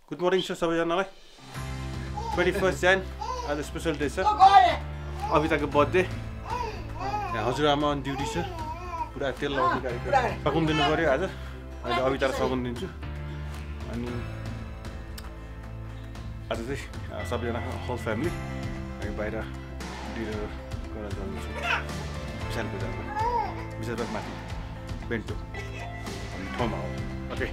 Good morning छ सबैजनालाई 21 Jan आज स्पेशल डे छ अभिताको बर्थडे हजुरआमा अन ड्युटी छ पुरा तेल लगाउने कार्यक्रम सघाउन दिनु पर्यो आज अहिले अभितालाई सघाउन दिन्छु अनि आज चाहिँ सबैजना होल फ्यामिली हामी बाहिर डिनर गर्न जान्छौँ विशाल बजारमा माथि बेन्टो भन्ने ठाउँमा हो okay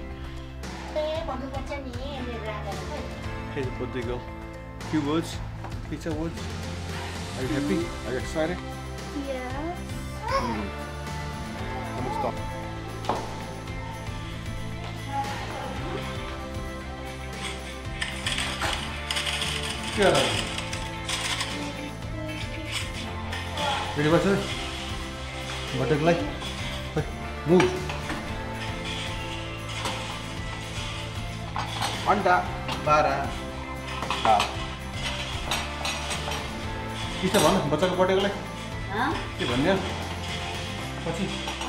Hey, birthday girl. Few words. Pizza words. Are you happy? Are you excited? Yes. I'm gonna stop. Yeah. Ready, what's it? Butterfly. Move. Anda. Bara. के छ भन्नु बच्चाको बर्थडेको लागि के भन्ने पछि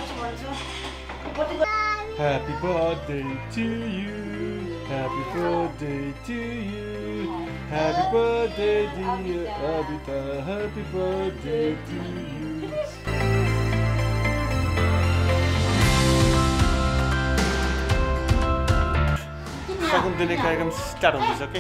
Happy birthday to you Happy birthday to you Happy birthday dear Abita Happy birthday to you सगुन दिने कार्यक्रम स्टार्ट हुँदैछ के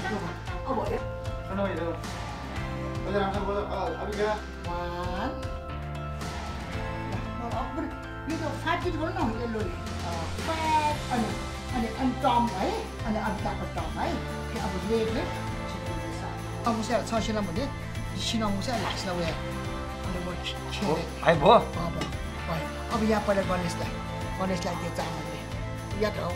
अब यहाँ पहिला गणेशलाई त्यो चामलले याद हो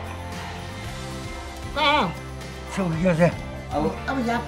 अब यहाँ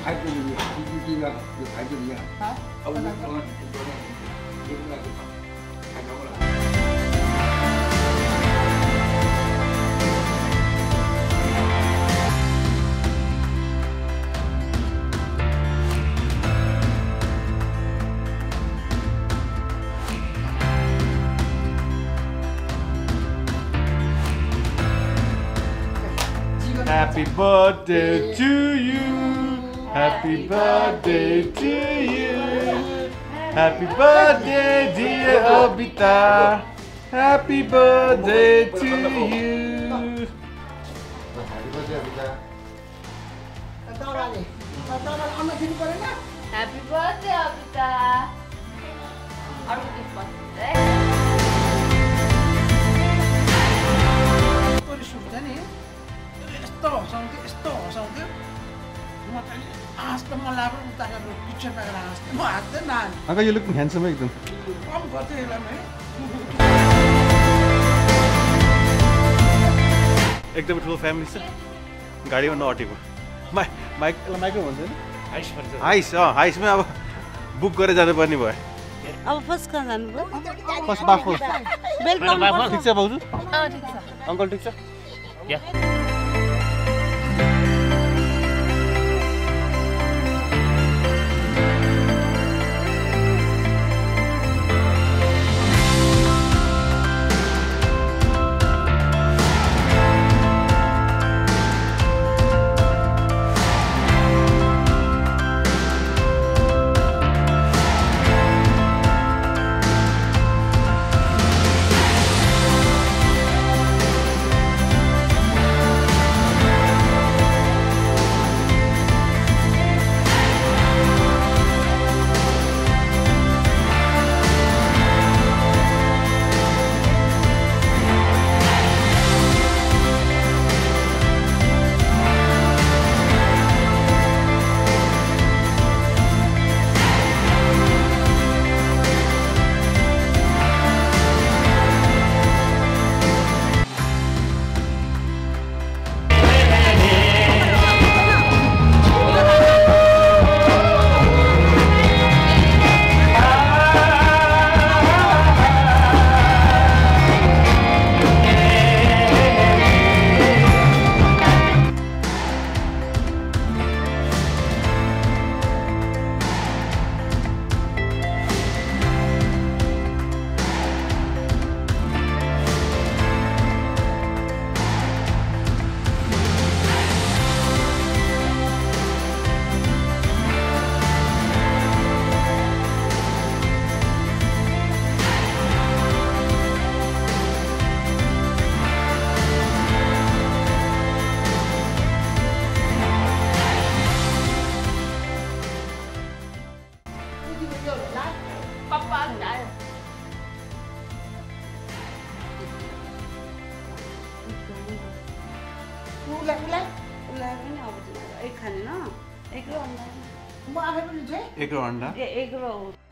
Happy birthday to you. Happy birthday to you. Happy birthday, dear Abita. Happy birthday to you. Happy birthday, Abita. Happy birthday, Abita. यस्तो हँसाउँथ्यो म चाहिँ हाँस्दा मन लाग्यो उताको पिक्चर पाएर हाँस्थेँ म हाँस्दै नानी Uncle, you look handsome एकदम कम गर्थेँ यसलाई है एकदमै ठुलो फ्यामिली छ गाडीमा नअटेको माइक्रो भन्छ नि हाइसमै अब बुक गरेर जानुपर्ने भयो अब फर्स्ट कहाँ जानुभयो फर्स्ट बाफो वेलकम ठिक छ भाउजू ठिक छ अङ्कल ठिक छ दिदी यो ला पप्पा आयो उसलाई उसलाई पनि अब एक खाने न एक र अन्डा म आफै पनि चाहिँ एक र अन्डा एक र